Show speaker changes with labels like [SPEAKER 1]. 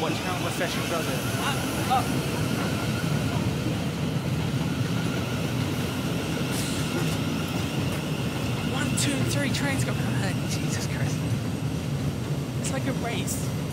[SPEAKER 1] watching how my fashion brother.
[SPEAKER 2] One, two, three trains go. Jesus Christ! It's like a race.